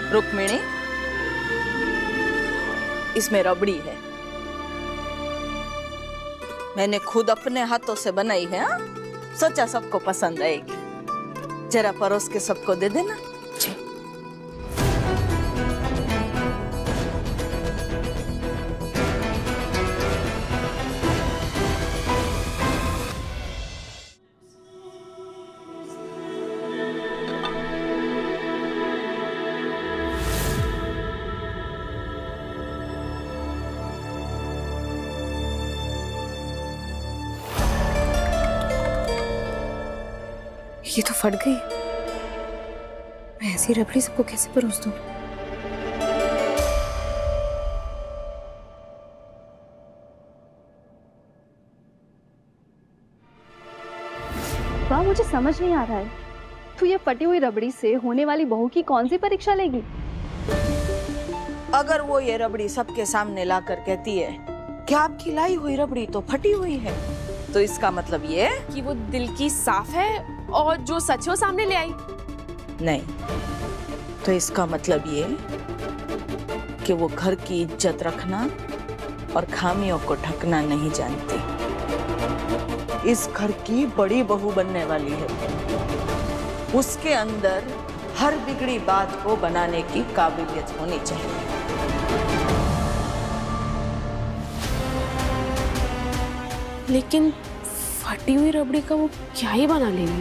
रुक्मिणी, इसमें रबड़ी है, मैंने खुद अपने हाथों से बनाई है। हाँ? सोचा सबको पसंद आएगी, जरा परोस के सबको दे देना। ये तो फट गई। मैं ऐसी रबड़ी सबको कैसे परोस दूं? वाह, मुझे समझ नहीं आ रहा है, तू ये फटी हुई रबड़ी से होने वाली बहू की कौन सी परीक्षा लेगी? अगर वो ये रबड़ी सबके सामने लाकर कहती है कि आपकी लाई हुई रबड़ी तो फटी हुई है, तो इसका मतलब ये है कि वो दिल की साफ है और जो सच है वो सामने ले आई। नहीं, तो इसका मतलब ये कि वो घर की इज्जत रखना और खामियों को ढकना नहीं जानती। इस घर की बड़ी बहू बनने वाली है, उसके अंदर हर बिगड़ी बात को बनाने की काबिलियत होनी चाहिए। लेकिन फटी हुई रबड़ी का वो क्या ही बना लेगी।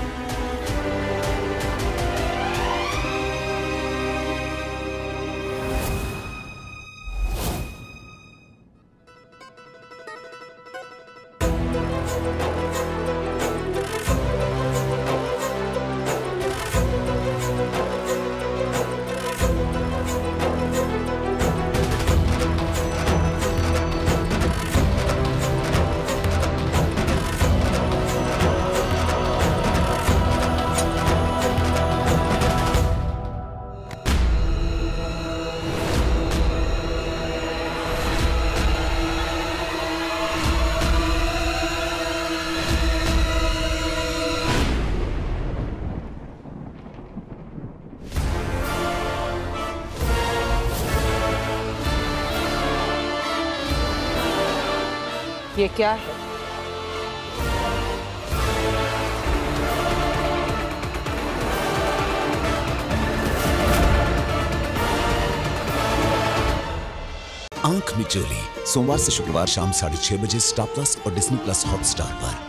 ये क्या है? आंख मिचोली सोमवार से शुक्रवार शाम 6:30 बजे स्टार प्लस और डिज्नी प्लस हॉटस्टार पर।